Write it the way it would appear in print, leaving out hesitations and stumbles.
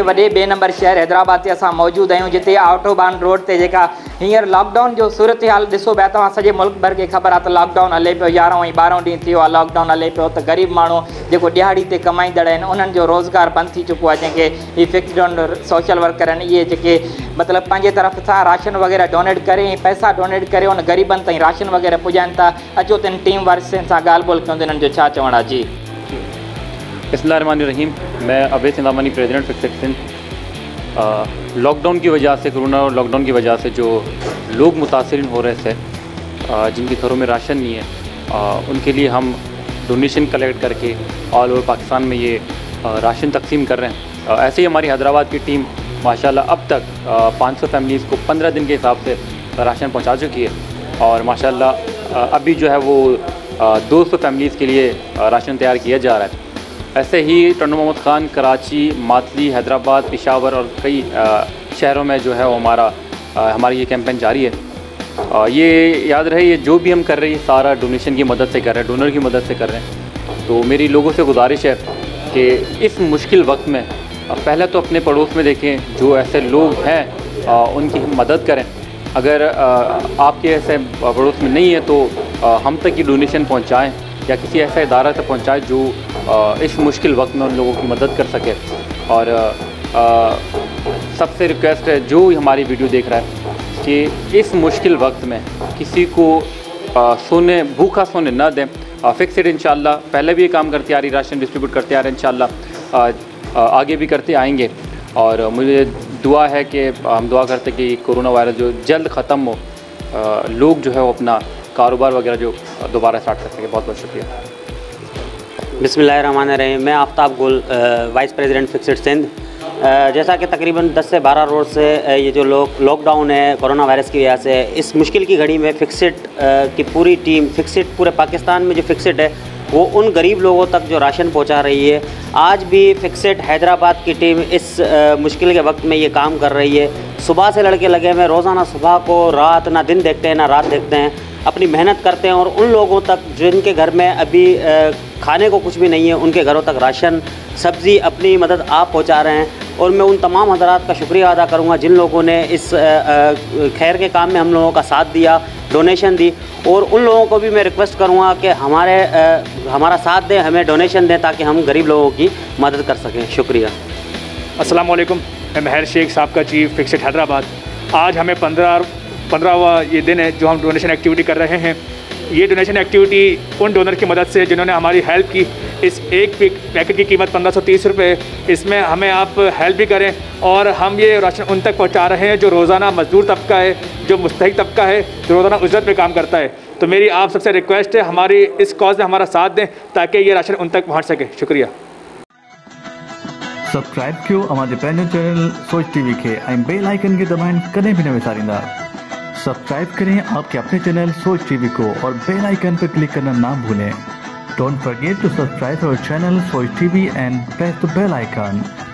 वॾे ॿिए नंबर शहर हैदराबाद ते असां मौजूदु आहियूं, जिते ऑटोबान रोड ते जेका हींअर लॉकडाउन जो सूरत हाल ॾिसो पिया तव्हां, सॼे मुल्क भर खे ख़बर आहे त लॉकडाउन हले पियो, 11 ऐं 12 ॾींहं थियो आहे लॉकडाउन हले पियो, त ग़रीब माण्हू जेको ॾिहाड़ी ते कमाईंदड़ आहिनि उन्हनि जो रोज़गार बंदि थी चुको आहे, जंहिंखे हीअ फिक्स्ड सोशल वर्कर आहिनि, इहे जेके मतिलबु पंहिंजे तरफ़ सां राशन वग़ैरह डोनेट करे ऐं पैसा डोनेट करे उन ग़रीबनि ताईं राशन वग़ैरह पुॼाइनि था। अचो तिन टीम वारनि सां ॻाल्हि ॿोल कयूं, इन्हनि जो छा चवणु आहे। जी बिस्मिल्लाहिर्रहमानिर्रहीम, मैं अवैस इंदामनी प्रेसिडेंट फिक्सेड सिंध। लॉकडाउन की वजह से, कोरोना और लॉकडाउन की वजह से जो लोग मुतासिर हो रहे थे, जिनके घरों में राशन नहीं है, उनके लिए हम डोनेशन कलेक्ट करके ऑल ओवर पाकिस्तान में ये राशन तकसीम कर रहे हैं। ऐसे ही हमारी हैदराबाद की टीम माशाल्लाह अब तक 500 फैमिलीज़ को 15 दिन के हिसाब से राशन पहुंचा चुकी है और माशाल्लाह अभी जो है वो 200 फैमिलीज़ के लिए राशन तैयार किया जा रहा है। ऐसे ही टन्नू मोहम्मद ख़ान, कराची, मातली, हैदराबाद, पेशावर और कई शहरों में जो है वो हमारी ये कैंपेन जारी है। ये याद रहे, ये जो भी हम कर रहे हैं सारा डोनेशन की मदद से कर रहे हैं, डोनर की मदद से कर रहे हैं। तो मेरी लोगों से गुजारिश है कि इस मुश्किल वक्त में पहले तो अपने पड़ोस में देखें, जो ऐसे लोग हैं उनकी मदद करें। अगर आपके ऐसे पड़ोस में नहीं है तो हम तक ये डोनेशन पहुँचाएँ या किसी ऐसा इदारा तक पहुँचाएँ जो इस मुश्किल वक्त में उन लोगों की मदद कर सके। और सबसे रिक्वेस्ट है जो हमारी वीडियो देख रहा है कि इस मुश्किल वक्त में किसी को भूखा सोने न दें। फिक्सेड इंशाल्लाह पहले भी ये काम करते आ रही, राशन डिस्ट्रीब्यूट करते आ रहे हैं, इंशाल्लाह आगे भी करते आएंगे। और मुझे दुआ है कि हम दुआ करते कि कोरोना वायरस जो जल्द ख़त्म हो, लोग जो है वो अपना कारोबार वगैरह जो दोबारा स्टार्ट कर सकें। बहुत बहुत शुक्रिया। बिस्मिल्लाहिर्रहमानिर्रहीम, मैं आफ्ताब गुल, वाइस प्रेसिडेंट फिक्सेड सिंध। जैसा कि तकरीबन 10 से 12 रोज़ से ये जो लॉकडाउन है कोरोना वायरस की वजह से, इस मुश्किल की घड़ी में फिक्सेड की पूरी टीम, फिक्सेड पूरे पाकिस्तान में जो फिक्सेड है वो उन गरीब लोगों तक जो राशन पहुंचा रही है। आज भी फिक्सेड हैदराबाद की टीम इस मुश्किल के वक्त में ये काम कर रही है। सुबह से लड़के लगे हुए, रोज़ाना सुबह को रात ना दिन देखते हैं ना रात देखते हैं, अपनी मेहनत करते हैं और उन लोगों तक जिनके घर में अभी खाने को कुछ भी नहीं है, उनके घरों तक राशन, सब्ज़ी, अपनी मदद आप पहुंचा रहे हैं। और मैं उन तमाम हज़रात का शुक्रिया अदा करूंगा जिन लोगों ने इस खैर के काम में हम लोगों का साथ दिया, डोनेशन दी। और उन लोगों को भी मैं रिक्वेस्ट करूंगा कि हमारा साथ दें, हमें डोनेशन दें ताकि हम गरीब लोगों की मदद कर सकें। शुक्रिया। अस्सलाम वालेकुम, मैं महर शेख साहब का चीफ फिक्सेड हैदराबाद। आज हमें 15वां ये दिन है जो हम डोनेशन एक्टिविटी कर रहे हैं। ये डोनेशन एक्टिविटी उन डोनर की मदद से जिन्होंने हमारी हेल्प की। इस एक पैकेट की कीमत 1530 रुपये। इसमें हमें आप हेल्प भी करें और हम ये राशन उन तक पहुंचा रहे हैं जो रोज़ाना मजदूर तबका है, जो मुस्तहिक तबका है, जो रोज़ाना उजरत पे काम करता है। तो मेरी आप सबसे रिक्वेस्ट है, हमारी इस कॉज में हमारा साथ दें ताकि ये राशन उन तक पहुँच सके। शुक्रिया। सब्सक्राइब कयो हमारे पैनल चैनल सोच टीवी के बेल आइकन के दबाएं, कदें भी न विसारिंदा। सब्सक्राइब करें आपके अपने चैनल सोच टीवी को और बेल आइकन पर क्लिक करना ना भूलें। Don't forget to subscribe our channel Soch TV and press the bell icon.